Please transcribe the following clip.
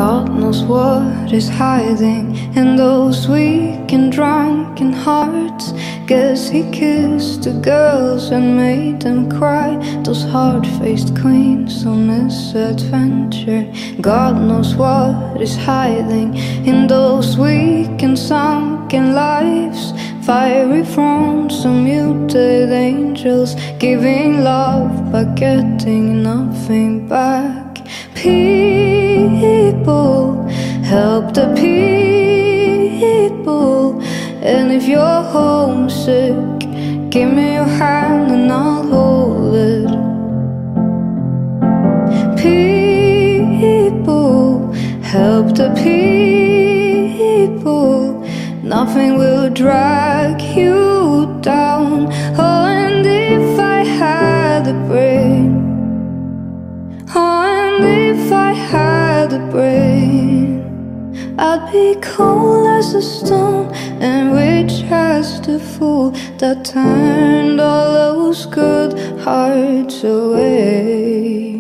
God knows what is hiding in those weak and drunken hearts. Guess he kissed the girls and made them cry, those hard-faced queens on misadventure. God knows what is hiding in those weak and sunken lives. Fiery thrones and muted angels, giving love but getting nothing back. People, help the people. And if you're homesick, give me your hand and I'll hold it. People, help the people. Nothing will drag you down. Oh, and if I had a brain, oh, and if I had a brain, I'd be cold as a stone and rich as the fool that turned all those good hearts away.